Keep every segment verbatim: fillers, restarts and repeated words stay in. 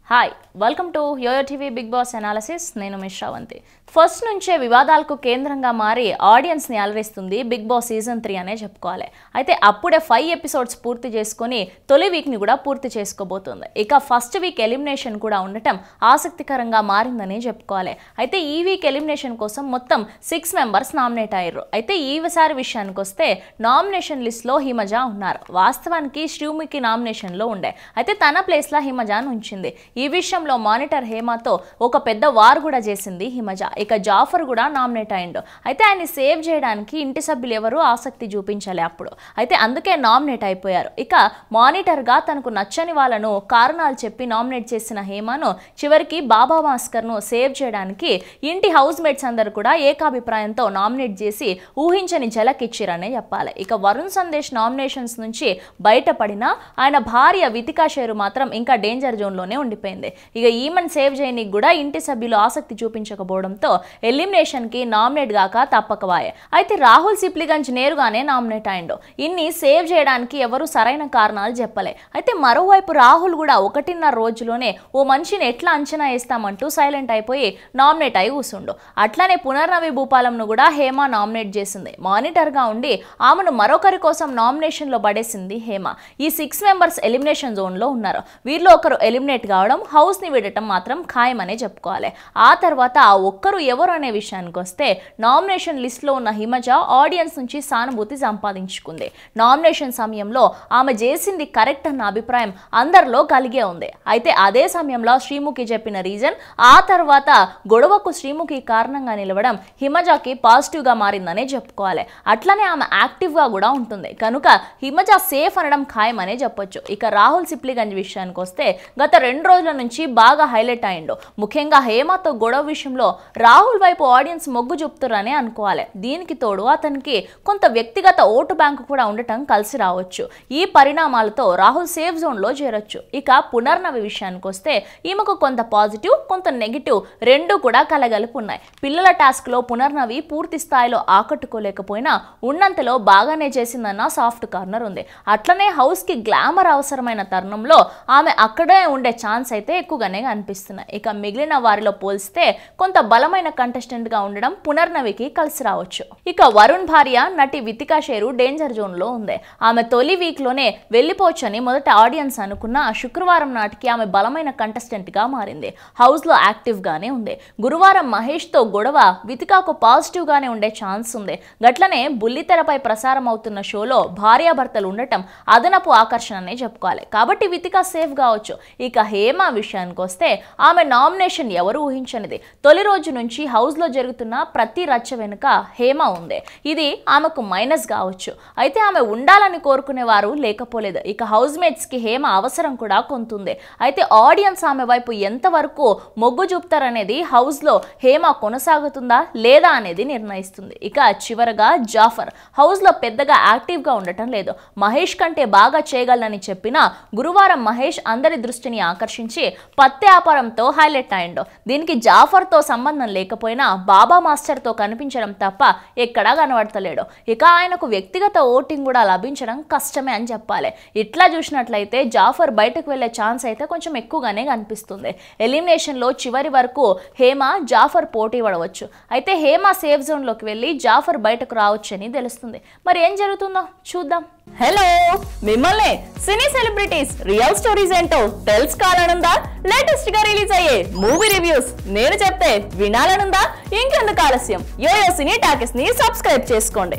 Hi welcome to YoYo TV Bigg Boss analysis. నేను Mishravanthi. First నుంచే వివాదాలకు కేంద్రంగా మారి ఆడియన్స్ని అలరిస్తుంది బిగ్ బాస్ సీజన్ త్రీ అనే చెప్పుకోవాలి. అయితే అప్పుడే ఫైవ్ ఎపిసోడ్స్ పూర్తి చేసుకుని తొలి వీక్ని కూడా పూర్తి చేసుకోబోతుంది. ఇక ఫస్ట్ వీక్ ఎలిమినేషన్ కూడా ఉండటం ఆసక్తికరంగా మారిందని చెప్పుకోవాలి. అయితే ఈ వీక్ ఎలిమినేషన్ కోసం మొత్తం సిక్స్ మెంబర్స్ నామినేట్ అయ్యారు. అయితే ఈసారి విషయానికి వస్తే నామినేషన్ లిస్ట్లో హిమజ ఉన్నారు. వాస్తవానికి శ్రీముఖి నామినేషన్లో ఉండే, అయితే తన ప్లేస్లో హిమజాను ఉంచింది. ఈ విషయంలో మానిటర్ హేమాతో ఒక పెద్ద వార్ కూడా చేసింది హిమజ. ఇక జాఫర్ కూడా నామినేట్ అయ్యిండు. అయితే ఆయన్ని సేవ్ చేయడానికి ఇంటి సభ్యులు ఎవరు ఆసక్తి చూపించాలి అప్పుడు, అయితే అందుకే నామినేట్ అయిపోయారు. ఇక మానిటర్గా తనకు నచ్చని వాళ్ళను కారణాలు చెప్పి నామినేట్ చేసిన హేమాను చివరికి బాబా భాస్కర్ను సేవ్ చేయడానికి ఇంటి హౌస్ మేట్స్ అందరూ కూడా ఏకాభిప్రాయంతో నామినేట్ చేసి ఊహించని జలక్ ఇచ్చిరనే చెప్పాలి. ఇక వరుణ్ సందేశ్ నామినేషన్స్ నుంచి బయటపడిన ఆయన భార్య వితికా షేరు మాత్రం ఇంకా డేంజర్ జోన్లోనే ఉండిపోయింది. ఇక ఈమెను సేవ్ చేయడానికి కూడా ఇంటి సభ్యులు ఆసక్తి చూపించకపోవడంతో ఎలిమినేషన్ కి నామినేట్ గాక తప్పకవాయే. అయితే రాహుల్ సిప్లిగంజ్ నేరుగానే నామినేట్ అయ్యిండు. ఇన్ని సేవ్ చేయడానికి ఎవరు సరైన కారణాలు చెప్పలే. అయితే మరోవైపు రాహుల్ కూడా ఒకటిన్నర రోజులోనే ఓ మనిషిని ఎట్లా అంచనా వేస్తామంటూ సైలెంట్ అయిపోయి నామినేట్ అయి కూర్చుండు. అట్లానే పునర్నవి భూపాలంను కూడా హేమ నామినేట్ చేసింది. మానిటర్ గా ఉండి ఆమెను మరొకరి కోసం నామినేషన్ లో పడేసింది హేమ. ఈ సిక్స్ మెంబర్స్ ఎలిమినేషన్ జోన్ లో ఉన్నారు. వీరిలో ఒకరు ఎలిమినేట్ కావడం, హౌస్ ని విడటం మాత్రం ఖాయమనే చెప్పుకోవాలి. ఆ తర్వాత ఆ ఒక్కరు ఎవరు అనే విషయానికి వస్తే నామినేషన్ లిస్ట్ లో ఉన్న హిమజ ఆడియన్స్ నుంచి సానుభూతి సంపాదించుకుంది. నామినేషన్ సమయంలో ఆమె చేసింది కరెక్ట్ అన్న అభిప్రాయం అందరిలో కలిగే ఉంది. అయితే అదే సమయంలో శ్రీముఖి చెప్పిన రీజన్, ఆ తర్వాత గొడవకు శ్రీముఖి కారణంగా నిలవడం హిమజకి పాజిటివ్ గా మారిందనే చెప్పుకోవాలి. అట్లనే ఆమె యాక్టివ్ గా కూడా ఉంటుంది కనుక హిమజ సేఫ్ అనడం ఖాయమనే చెప్పొచ్చు. ఇక రాహుల్ సిప్లిగంజ్ విషయానికి వస్తే గత రెండు రోజుల నుంచి బాగా హైలైట్ అయ్యిండు. ముఖ్యంగా హేమతో గొడవ విషయంలో రాహుల్ వైపు ఆడియన్స్ మొగ్గు చూపుతారనే అనుకోవాలి. దీనికి తోడు అతనికి కొంత వ్యక్తిగత ఓటు బ్యాంకు కూడా ఉండటం కలిసి రావచ్చు. ఈ పరిణామాలతో రాహుల్ సేఫ్ జోన్ లో చేరొచ్చు. ఇక పునర్నవి విషయానికి వస్తే ఈమెకు కొంత పాజిటివ్, కొంత నెగిటివ్ రెండు కూడా కలగలిపి ఉన్నాయి. పిల్లల టాస్క్ లో పునర్నవి పూర్తి స్థాయిలో ఆకట్టుకోలేకపోయినా ఉన్నంతలో బాగానే చేసిందన్న సాఫ్ట్ కార్నర్ ఉంది. అట్లనే హౌస్ కి గ్లామర్ అవసరమైన తరుణంలో ఆమె అక్కడే ఉండే ఛాన్స్ అయితే ఎక్కువగానే కనిపిస్తున్నాయి. ఇక మిగిలిన వారిలో పోల్స్తే కొంత బలమైన కంటెస్టెంట్ గా ఉండడం పునర్నవికి కలిసి రావచ్చు. ఇక వరుణ్ భార్య నటి వితికా షేరు డేంజర్ జోన్ లో ఉంది. ఆమె తొలి వీక్ లోనే వెళ్లిపోవచ్చని మొదట ఆడియన్స్ అనుకున్న శుక్రవారం నాటికి ఆమె బలమైన కంటెస్టెంట్ గా మారింది. హౌస్ లో యాక్టివ్ గానే ఉంది. గురువారం మహేష్ తో గొడవ వితికాకు పాజిటివ్ గానే ఉండే ఛాన్స్ ఉంది. గట్లనే బుల్లితెరపై ప్రసారం అవుతున్న షోలో భార్యాభర్తలు ఉండటం అదనపు ఆకర్షణనే చెప్పుకోవాలి. కాబట్టి వితికా సేఫ్ కావచ్చు. ఇక హేమ విషయానికి వస్తే ఆమె నామినేషన్ ఎవరు ఊహించనిది. తొలి రోజు నుంచి హౌస్ లో జరుగుతున్న ప్రతి రచ్చ వెనుక హేమ ఉంది. ఇది ఆమెకు మైనస్ కావచ్చు. అయితే ఆమె ఉండాలని కోరుకునే వారు లేకపోలేదు. ఇక హౌస్ మేట్స్ కి హేమ అవసరం కూడా కొంతుంది. అయితే ఆడియన్స్ ఆమె వైపు ఎంతవరకు మొగ్గు చూపుతారనేది హౌస్ లో హేమ కొనసాగుతుందా లేదా అనేది నిర్ణయిస్తుంది. ఇక చివరగా జాఫర్ హౌస్ లో పెద్దగా యాక్టివ్ గా ఉండటం లేదు. మహేష్ కంటే బాగా చేయగలనని చెప్పినా గురువారం మహేష్ అందరి దృష్టిని ఆకర్షించి పత్తి వ్యాపారంతో హైలైట్ అయ్యిండు. దీనికి జాఫర్ తో సంబంధం లేకపోయినా బాబా మాస్టర్ తో కనిపించడం తప్ప ఎక్కడా కనబడతలేడు. ఇక ఆయనకు వ్యక్తిగత ఓటింగ్ కూడా లభించడం కష్టమే అని చెప్పాలి. ఇట్లా చూసినట్లయితే జాఫర్ బయటకు వెళ్లే ఛాన్స్ అయితే కొంచెం ఎక్కువగానే కనిపిస్తుంది. ఎలిమినేషన్ లో చివరి వరకు హేమ జాఫర్ పోటీ పడవచ్చు. అయితే హేమ సేఫ్ జోన్ లోకి వెళ్లి జాఫర్ బయటకు రావచ్చు అని తెలుస్తుంది. మరి ఏం జరుగుతుందో చూద్దాం. హలో, మిమ్మల్ని సినీ సెలబ్రిటీస్ రియల్ స్టోరీస్ ఏంటో తెలుసుకోవాలనుందా? లేటెస్ట్ గా రిలీజ్ అయ్యే మూవీ రివ్యూస్ నేను చెప్తే వినాలనుందా? ఇంకెందుకు ఆలస్యం, యోయో సినీ టాకీస్ ని సబ్స్క్రైబ్ చేసుకోండి.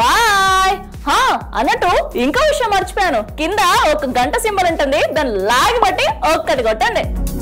బాయ్. హా అన్నట్టు ఇంకో విషయం మర్చిపోయాను, కింద ఒక గంట సింబల్ ఉంటుంది, దాన్ని లాగి బట్టి ఒక్కటి కొట్టండి.